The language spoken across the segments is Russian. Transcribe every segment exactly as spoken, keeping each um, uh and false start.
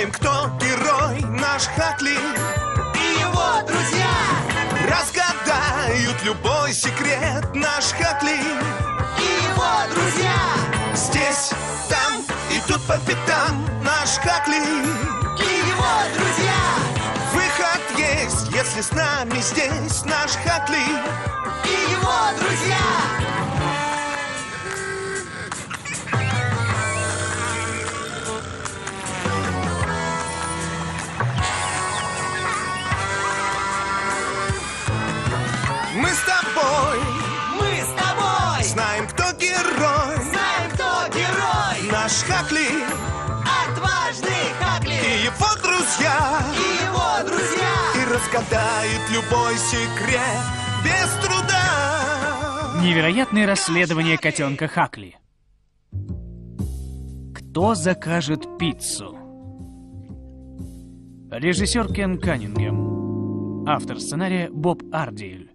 Знаем, кто герой наш Хакли и его друзья. Разгадают любой секрет наш Хакли и его друзья. Здесь, там и тут по пятам наш Хакли и его друзья. Выход есть, если с нами здесь наш Хакли и его друзья. Мы с тобой, мы с тобой знаем, кто герой, знаем, кто герой. Наш Хакли, отважный Хакли и его друзья, и его друзья. И разгадает любой секрет без труда. Невероятное расследование котенка Хакли. Кто закажет пиццу? Режиссер Кен Каннингем. Автор сценария Боб Ардиэль.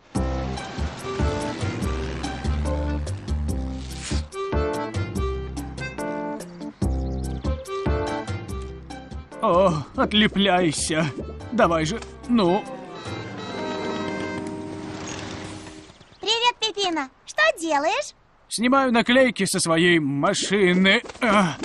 О, отлепляйся. Давай же, ну. Привет, Пеппино. Что делаешь? Снимаю наклейки со своей машины. А.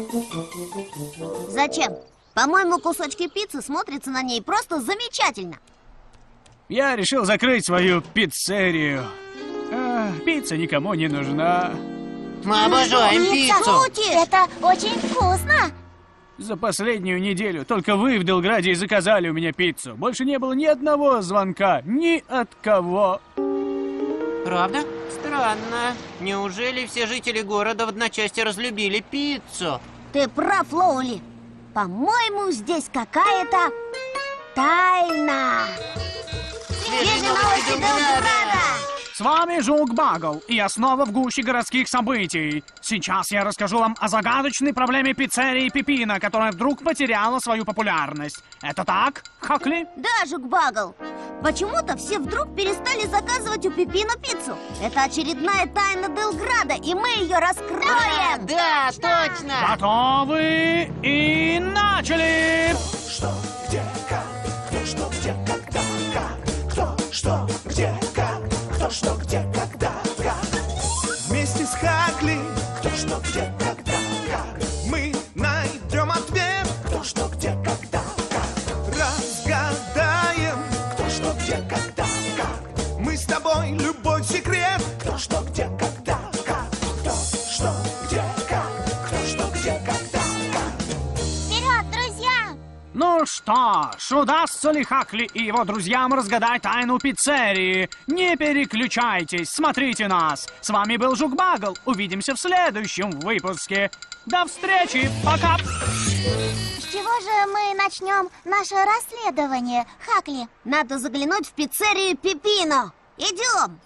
Зачем? По-моему, кусочки пиццы смотрятся на ней просто замечательно. Я решил закрыть свою пиццерию. А, пицца никому не нужна. Мы обожаем пиццу. Это очень вкусно. За последнюю неделю только вы в Белграде и заказали у меня пиццу. Больше не было ни одного звонка, ни от кого. Правда? Странно. Неужели все жители города в одночасье разлюбили пиццу? Ты прав, Лоули. По-моему, здесь какая-то тайна. Свежие новости Белграда! С вами Жук Багл, и я снова в гуще городских событий. Сейчас я расскажу вам о загадочной проблеме пиццерии Пеппино, которая вдруг потеряла свою популярность. Это так, Хакли? Да, Жук-Багл. Почему-то все вдруг перестали заказывать у Пеппино пиццу. Это очередная тайна Белграда, и мы ее раскроем. Да, точно. Готовы? И начали! Что, где, как, кто, что, где, когда, как, кто, что, где, как, кто, что, где, когда, как. Вместе с Хакли, кто, что, где, когда, как. Мы найдем ответ, кто, что, где, когда, как. Разгадаем, кто, что, где, когда, как. Мы с тобой любой секрет, кто, что, где, когда, как. Кто, что, где, как, кто, что, где, когда, как. Вперед, друзья! Ну что ж, удастся ли Хакли и его друзьям разгадать тайну пиццерии? Не переключайтесь, смотрите нас. С вами был Жук Багл. Увидимся в следующем выпуске. До встречи, пока! С чего же мы начнем наше расследование, Хакли? Надо заглянуть в пиццерию Пеппино. Идем!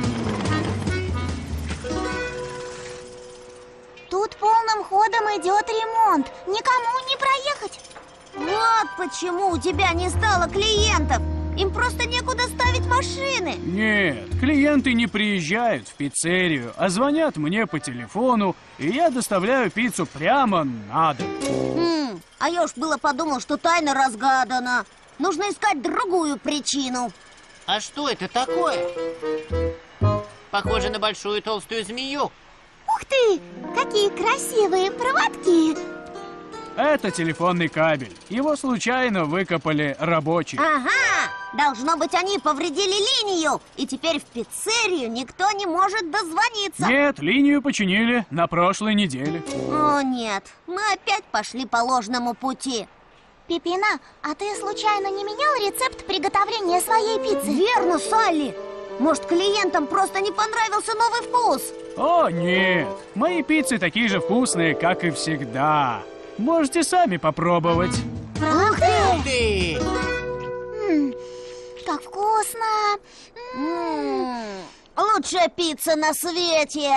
Тут полным ходом идет ремонт. Никому не проехать. Вот почему у тебя не стало клиентов. Им просто некуда ставить машины. Нет, клиенты не приезжают в пиццерию, а звонят мне по телефону, и я доставляю пиццу прямо на дом. Хм, а я уж было подумал, что тайна разгадана. Нужно искать другую причину. А что это такое? Похоже на большую толстую змею. Ух ты! Какие красивые проводки! Это телефонный кабель. Его случайно выкопали рабочие. Ага! Должно быть, они повредили линию, и теперь в пиццерию никто не может дозвониться. Нет, линию починили на прошлой неделе. О, нет, мы опять пошли по ложному пути. Пеппино, а ты случайно не менял рецепт приготовления своей пиццы? Верно, Салли. Может, клиентам просто не понравился новый вкус? О, нет. Мои пиццы такие же вкусные, как и всегда. Можете сами попробовать. Ух ты! Ты! М, как вкусно! М-м, лучшая пицца на свете!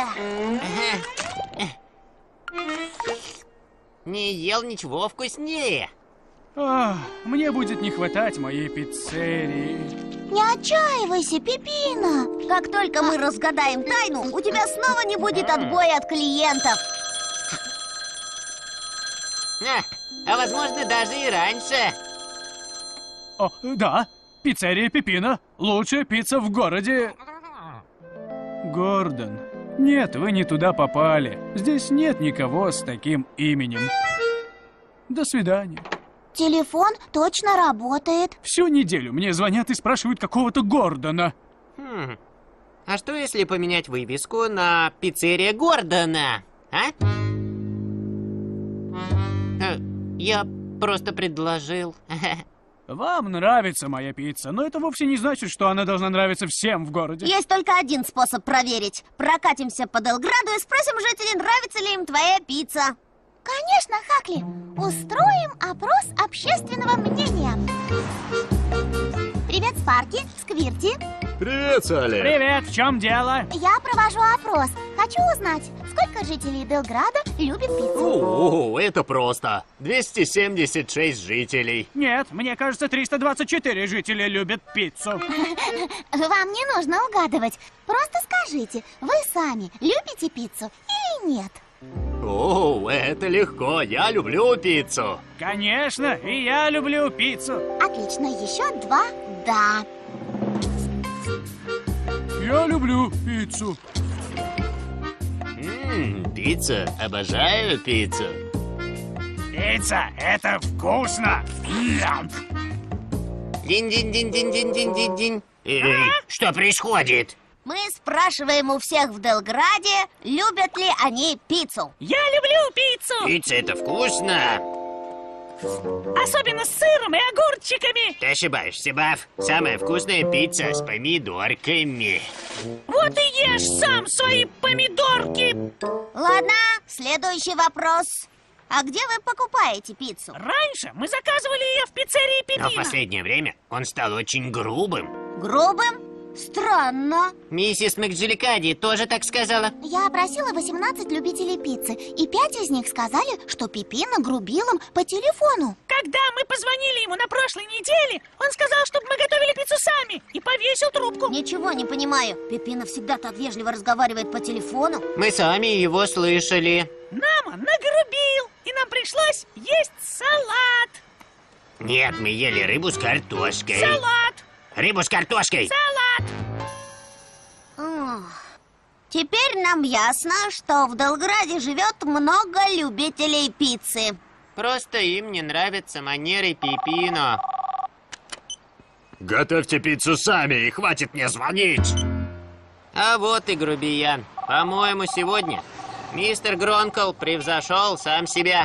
Не ел ничего вкуснее. Ах, мне будет не хватать моей пиццерии. Не отчаивайся, Пеппино! Как только мы разгадаем тайну, у тебя снова не будет отбоя от клиентов. А, А возможно, даже и раньше. О, да, пиццерия Пеппино. Лучшая пицца в городе. Гордон. Нет, вы не туда попали. Здесь нет никого с таким именем. До свидания. Телефон точно работает. Всю неделю мне звонят и спрашивают какого-то Гордона. Хм. А что если поменять вывеску на пиццерия Гордона? А? Э, Я просто предложил. Вам нравится моя пицца, но это вовсе не значит, что она должна нравиться всем в городе. Есть только один способ проверить. Прокатимся по Делграду и спросим жителей, нравится ли им твоя пицца. Конечно, Хакли. Устроим опрос общественного мнения. Привет, Спарки, Сквирти. Привет, Салли. Привет, в чем дело? Я провожу опрос. Хочу узнать, сколько жителей Делграда любит пиццу. О, это просто. двести семьдесят шесть жителей. Нет, мне кажется, триста двадцать четыре жителя любят пиццу. Вам не нужно угадывать. Просто скажите, вы сами любите пиццу или нет? О, это легко. Я люблю пиццу. Конечно, и я люблю пиццу. Отлично, еще два «да». Я люблю пиццу. Ммм, пицца. Обожаю пиццу. Пицца — это вкусно. Динь-динь-динь-динь-динь-динь-динь. Эй, что происходит? Мы спрашиваем у всех в Делграде, любят ли они пиццу. Я люблю пиццу! Пицца это вкусно. Особенно с сыром и огурчиками! Ты ошибаешься, Баф. Самая вкусная пицца с помидорками. Вот и ешь сам свои помидорки! Ладно, следующий вопрос. А где вы покупаете пиццу? Раньше мы заказывали ее в пиццерии Но в Пеппино. последнее время он стал очень грубым. Грубым? Странно. Миссис Макджиликади тоже так сказала. Я опросила восемнадцать любителей пиццы, и пять из них сказали, что Пеппино грубил им по телефону. Когда мы позвонили ему на прошлой неделе, он сказал, чтобы мы готовили пиццу сами, и повесил трубку. Ничего не понимаю. Пеппино всегда так вежливо разговаривает по телефону. Мы сами его слышали. Нам он нагрубил, и нам пришлось есть салат. Нет, мы ели рыбу с картошкой. Салат! Рыбу с картошкой. Салат! Ох. Теперь нам ясно, что в Делграде живет много любителей пиццы. Просто им не нравятся манеры Пеппино. Готовьте пиццу сами и хватит мне звонить. А вот и грубиян. По-моему, сегодня мистер Гронкл превзошел сам себя.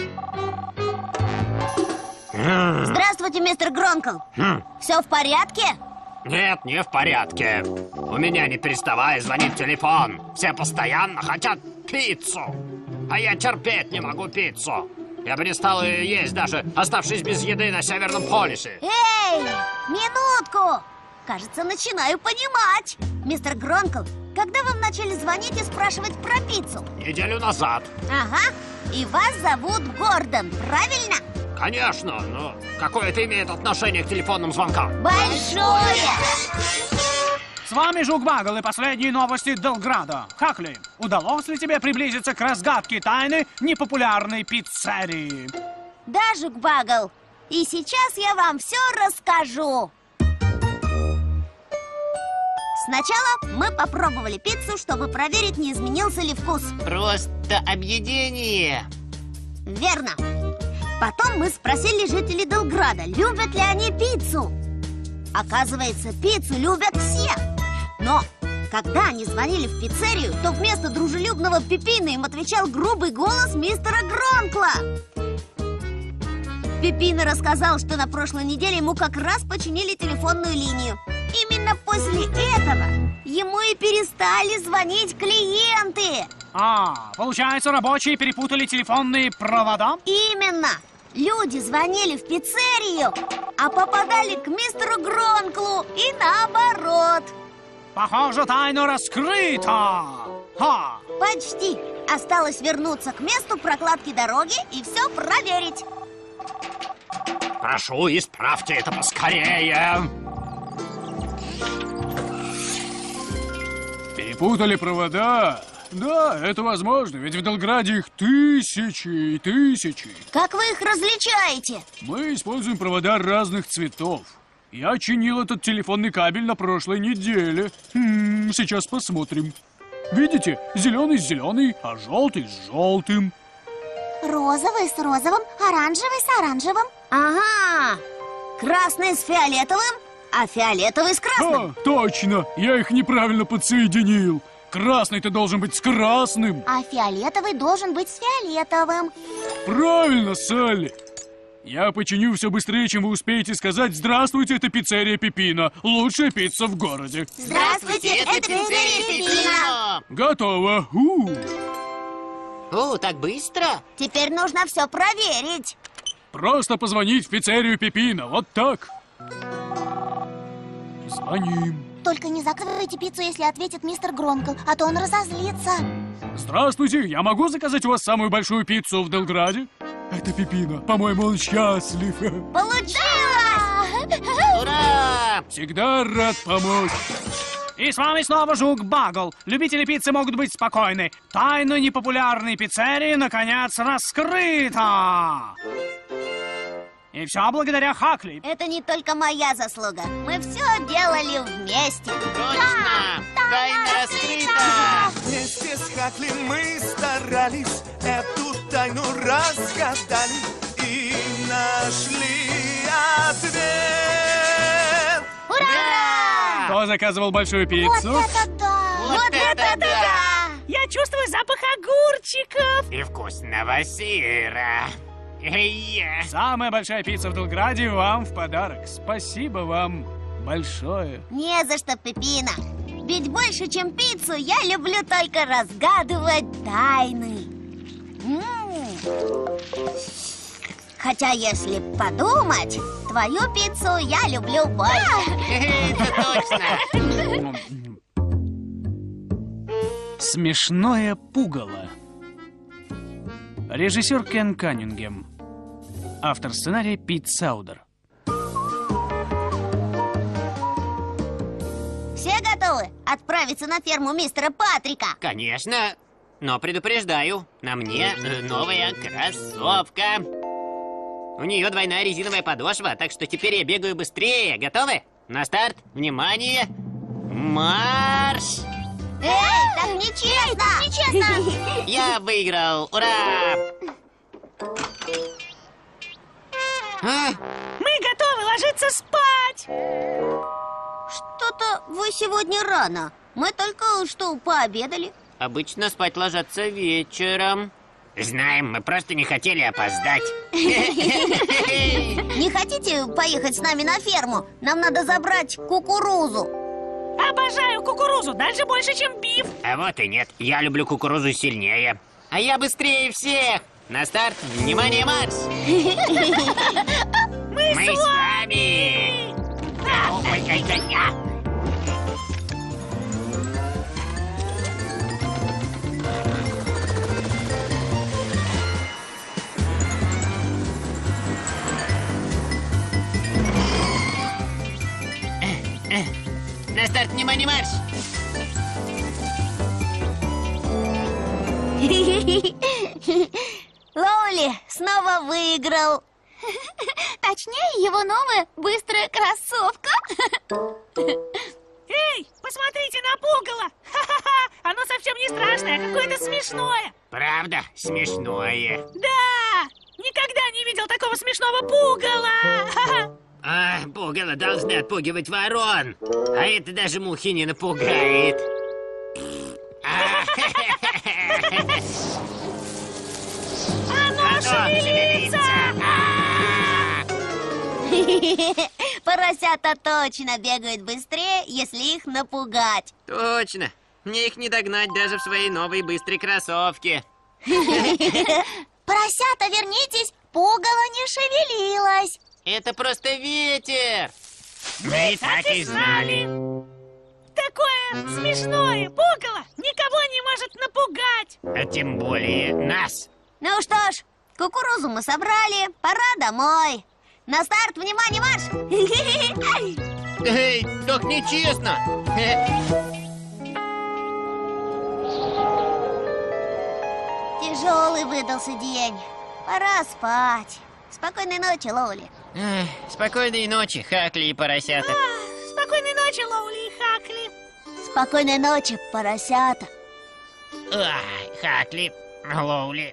Здравствуйте, мистер Гронкл. Хм. Все в порядке? Нет, не в порядке. У меня не переставая звонит телефон. Все постоянно хотят пиццу. А я терпеть не могу пиццу. Я бы не стал ее есть, даже оставшись без еды на Северном полюсе. Эй, минутку! Кажется, начинаю понимать. Мистер Гронкл, когда вам начали звонить и спрашивать про пиццу? Неделю назад. Ага, и вас зовут Гордон, правильно? Конечно, но какое это имеет отношение к телефонным звонкам? Большое! С вами Жук Багл и последние новости Делграда. Хакли, удалось ли тебе приблизиться к разгадке тайны непопулярной пиццерии? Да, Жук Багл. И сейчас я вам все расскажу. Сначала мы попробовали пиццу, чтобы проверить, не изменился ли вкус. Просто объедение. Верно. Потом мы спросили жителей Делграда, любят ли они пиццу. Оказывается, пиццу любят все. Но когда они звонили в пиццерию, то вместо дружелюбного Пеппино им отвечал грубый голос мистера Гронкла. Пеппино рассказал, что на прошлой неделе ему как раз починили телефонную линию. Именно после этого ему и перестали звонить клиенты. А, получается, рабочие перепутали телефонные провода? Именно! Люди звонили в пиццерию, а попадали к мистеру Гронклу и наоборот. Похоже, тайна раскрыта. Ха! Почти. Осталось вернуться к месту прокладки дороги и все проверить. Прошу, исправьте это поскорее. Перепутали провода? Да, это возможно, ведь в Белграде их тысячи и тысячи. Как вы их различаете? Мы используем провода разных цветов. Я чинил этот телефонный кабель на прошлой неделе. Хм, сейчас посмотрим. Видите, зеленый с зеленый, а желтый с желтым. Розовый с розовым, оранжевый с оранжевым. Ага, красный с фиолетовым, а фиолетовый с красным. А, точно, я их неправильно подсоединил. Красный-то должен быть с красным. А фиолетовый должен быть с фиолетовым. Правильно, Салли. Я починю все быстрее, чем вы успеете сказать «Здравствуйте, это пиццерия Пеппино, лучшая пицца в городе». Здравствуйте, это пиццерия Пеппино. Готово. У. О, так быстро? Теперь нужно все проверить. Просто позвонить в пиццерию Пеппино, вот так. Звоним. Только не заказывайте пиццу, если ответит мистер Гронкл, а то он разозлится. Здравствуйте, я могу заказать у вас самую большую пиццу в Белграде? Это Пеппино, по-моему, он счастлив. Получилось! Ура! Всегда рад помочь. И с вами снова Жук Багл. Любители пиццы могут быть спокойны. Тайна непопулярной пиццерии наконец раскрыта. И все благодаря Хакли. Это не только моя заслуга. Мы все делали вместе. Точно! Тайна раскрыта! Вместе с Хакли мы старались, эту тайну разгадали и нашли ответ. Ура! Кто заказывал большую пиццу? Вот это да! Вот это да! Я чувствую запах огурчиков. И вкусного сыра. Эй-я. Самая большая пицца в Белграде вам в подарок. Спасибо вам большое. Не за что, Пеппино. Ведь больше, чем пиццу, я люблю только разгадывать тайны. М-м. Хотя, если подумать, твою пиццу я люблю больше. Это точно! Смешное пугало. Режиссер Кен Каннингем. Автор сценария Пит Саудер. Все готовы отправиться на ферму мистера Патрика? Конечно, но предупреждаю, на мне э, новая кроссовка. У нее двойная резиновая подошва, так что теперь я бегаю быстрее. Готовы? На старт, внимание, марш! Эй, так нечестно! Нечестно! Я выиграл! Ура! А? Мы готовы ложиться спать. Что-то вы сегодня рано. Мы только что пообедали. Обычно спать ложатся вечером. Знаем, мы просто не хотели опоздать. Не хотите поехать с нами на ферму? Нам надо забрать кукурузу. Обожаю кукурузу, даже больше, чем биф. А вот и нет, я люблю кукурузу сильнее. А я быстрее всех! На старт, внимание, марш! Мы, Мы с вами! Ай-яй-яй-я. На старт, внимание, марш! Лоули снова выиграл. Точнее, его новая быстрая кроссовка. Эй, посмотрите на пугало. Ха-ха-ха, оно совсем не страшное, а какое-то смешное. Правда? Смешное. Да, никогда не видел такого смешного пугала. Ха-ха. А, пугало должны отпугивать ворон. А это даже мухи не напугает. А, Оно Оно шевелится. А. Поросята точно бегают быстрее, если их напугать. Точно, мне их не догнать даже в своей новой быстрой кроссовке. Поросята, вернитесь, пугало не шевелилось. Это просто ветер. Мы так и знали. Такое смешное пугало никого не может напугать. А тем более нас. Ну что ж, кукурузу мы собрали, пора домой. На старт, внимание, марш! Эй, так нечестно. Тяжелый выдался день. Пора спать. Спокойной ночи, Лоули. Эх, спокойной ночи, Хакли и поросята. А, спокойной ночи, Лоули и Хакли. Спокойной ночи, поросята. Ай, Хакли, Лоули.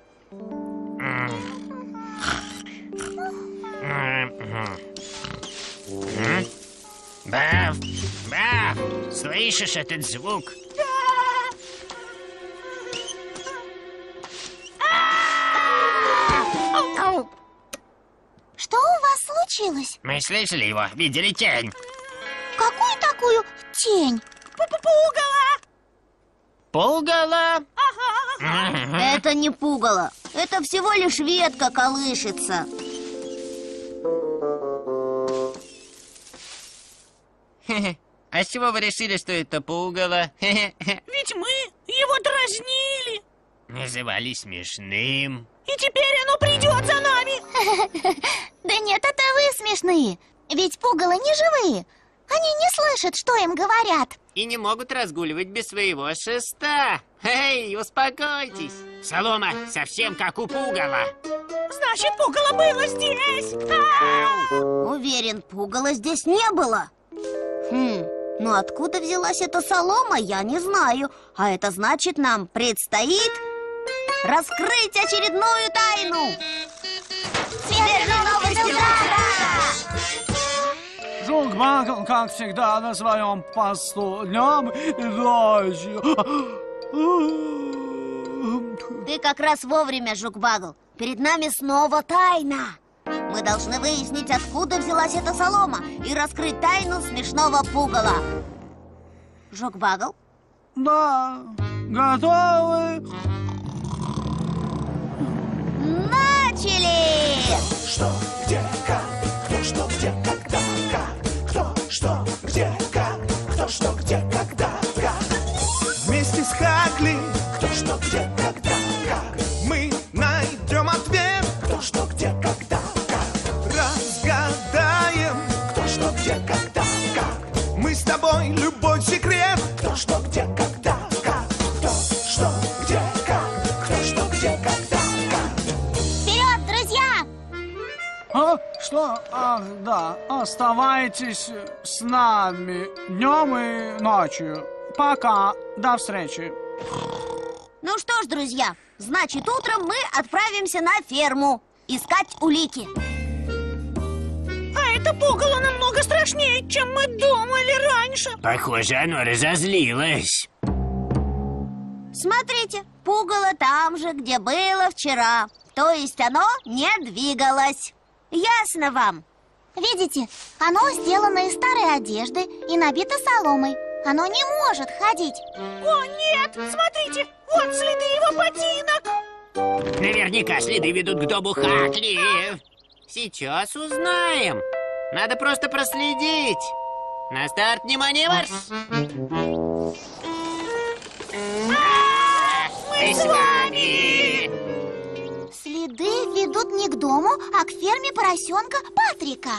Бав, Бав, слышишь этот звук? Что у вас случилось? Мы слышали его, видели тень. Какую такую тень? Пугало. Пугало? Это не пугало. Это всего лишь ветка колышется. А с чего вы решили, что это пугало? Ведь мы его дразнили. Называли смешным. И теперь оно придет за нами. Да нет, это вы смешные. Ведь пугало не живые. Они не слышат, что им говорят. И не могут разгуливать без своего шеста. Эй, успокойтесь. Солома совсем как у пугала. Значит, пугало было здесь. А! Уверен, пугала здесь не было. Хм, ну откуда взялась эта солома, я не знаю. А это значит, нам предстоит раскрыть очередную тайну. Свежие новости утра! Жук-Багл, как всегда, на своем посту днем и ночью. Ты как раз вовремя, Жук-Багл. Перед нами снова тайна. Мы должны выяснить, откуда взялась эта солома, и раскрыть тайну смешного пугала. Жук-Багл? Да, готовы? Начали! Что, где, как, кто, что, где, когда, как, кто, что, где, как, кто, что, где, когда, как. Вместе с Хакли, кто, что, где, когда, как. Мы найдем ответ, кто, что, где, когда, как. Разгадаем, кто, что, где, когда, как. Мы с тобой любой секрет, кто, что, где, когда, как. Кто, что, где, как, кто, что, где, когда, как. Вперед, друзья! А? Что? Ах, да. Оставайтесь с нами днем и ночью. Пока. До встречи. Ну что ж, друзья, значит, утром мы отправимся на ферму искать улики. А это пугало намного страшнее, чем мы думали раньше. Похоже, оно разозлилось. Смотрите, пугало там же, где было вчера. То есть оно не двигалось. Ясно вам? Видите, оно сделано из старой одежды и набито соломой. Оно не может ходить. О, нет, смотрите, вот следы его ботинок. Наверняка следы ведут к дому Хакли. Сейчас узнаем. Надо просто проследить. На старт, внимание, марш! Мы с вами! Следы ведут не к дому, а к ферме поросенка Патрика.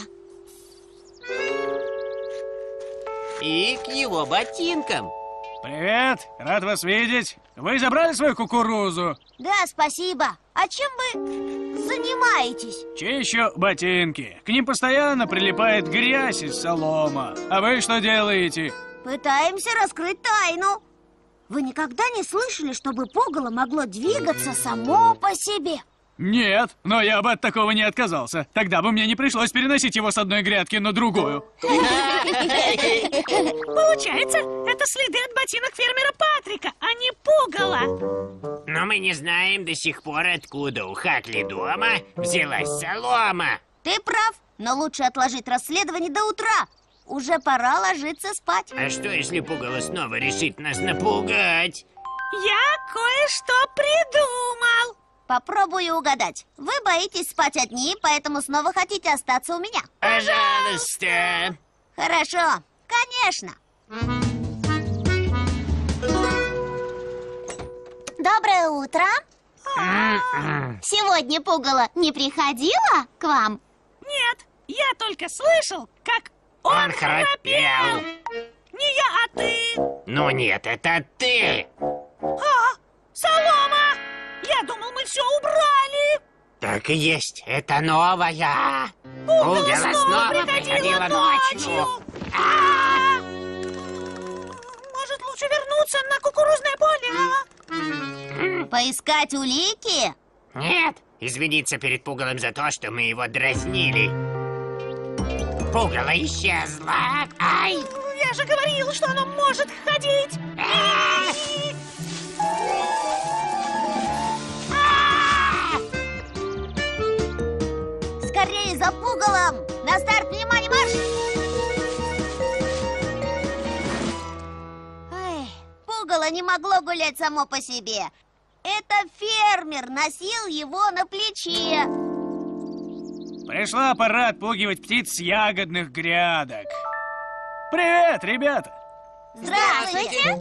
И к его ботинкам. Привет, рад вас видеть. Вы забрали свою кукурузу? Да, спасибо. А чем вы занимаетесь? Чищу ботинки. К ним постоянно прилипает грязь и солома. А вы что делаете? Пытаемся раскрыть тайну. Вы никогда не слышали, чтобы пугало могло двигаться само по себе? Нет, но я бы от такого не отказался. Тогда бы мне не пришлось переносить его с одной грядки на другую. Получается, это следы от ботинок фермера Патрика, а не пугало. Но мы не знаем до сих пор, откуда у Хакли дома взялась солома. Ты прав, но лучше отложить расследование до утра. Уже пора ложиться спать. А что, если пугало снова решит нас напугать? Я кое-что придумал. Попробую угадать. Вы боитесь спать одни, поэтому снова хотите остаться у меня. Пожалуйста. Хорошо, конечно. Доброе утро. Сегодня пугало не приходила к вам? Нет, я только слышал, как он, Он храпел. Не я, а ты. Ну нет, это ты. А, солома! все убрали. Так и есть, это новая. Пугало Пугало снова снова приходило приходило ночью. ночью. А! Может, лучше вернуться на кукурузное поле? Поискать улики? Нет, извиниться перед Пугалом за то, что мы его дразнили. Пугало исчезло. Ай! Я же говорил, что оно может ходить. А! Скорее за пугалом! На старт, внимание, марш! Эй, пугало не могло гулять само по себе. Это фермер носил его на плече. Пришла пора отпугивать птиц с ягодных грядок. Привет, ребята! Здравствуйте!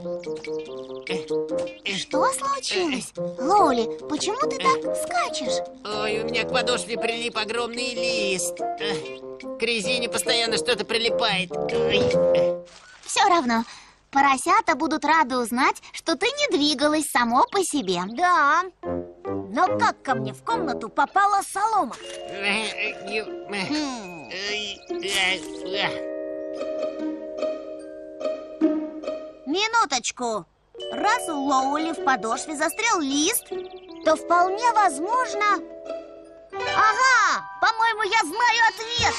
Что случилось? Лоули, почему ты так скачешь? Ой, у меня к подошве прилип огромный лист. Эх, К резине постоянно что-то прилипает. Ой. Все равно, поросята будут рады узнать, что ты не двигалась само по себе. Да. Но как ко мне в комнату попала солома? Хм. Минуточку. Раз у Лоули в подошве застрял лист, то вполне возможно... Ага, по-моему, я знаю ответ.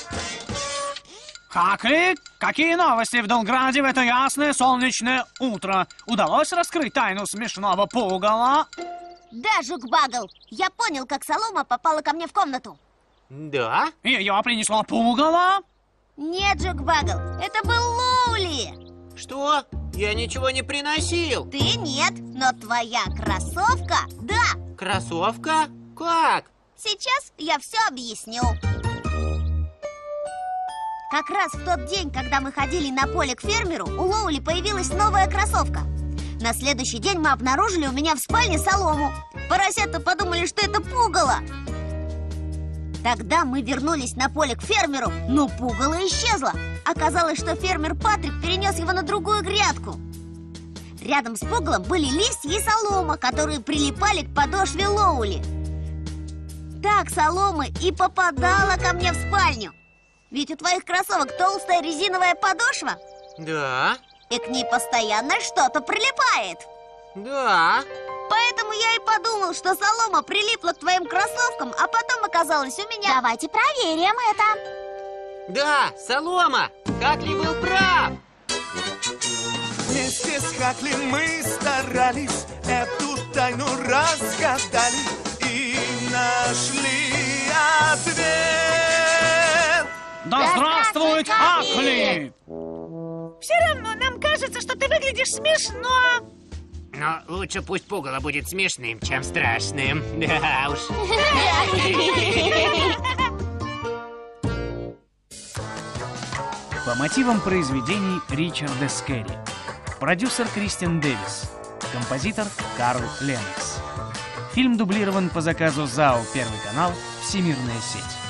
Хакли, какие новости в Долграде в это ясное солнечное утро? Удалось раскрыть тайну смешного пугала? Да, Жук-Багл, я понял, как солома попала ко мне в комнату. Да? Ее принесло пугало? Нет, Жук-Багл, это был Лоули. Что? Я ничего не приносил. Ты нет, но твоя кроссовка, да. Кроссовка? Как? Сейчас я все объясню. Как раз в тот день, когда мы ходили на поле к фермеру, у Лоули появилась новая кроссовка. На следующий день мы обнаружили у меня в спальне солому. Поросята подумали, что это пугало. Тогда мы вернулись на поле к фермеру, но пугало исчезло. Оказалось, что фермер Патрик перенес его на другую грядку. Рядом с пугалом были листья и солома, которые прилипали к подошве Лоули. Так солома и попадала ко мне в спальню. Ведь у твоих кроссовок толстая резиновая подошва, Да. и к ней постоянно что-то прилипает. Да. Поэтому я и подумал, что солома прилипла к твоим кроссовкам, а потом оказалась у меня. Давайте проверим это. Да, солома. Хакли был прав. Вместе с Хакли мы старались, эту тайну разгадали и нашли ответ. Да здравствует Хакли! Все равно нам кажется, что ты выглядишь смешно. Но лучше пусть пугало будет смешным, чем страшным. Да уж. По мотивам произведений Ричарда Скерри. Продюсер Кристиан Дэвис. Композитор Карл Леннокс. Фильм дублирован по заказу ЗАО «Первый канал. Всемирная сеть».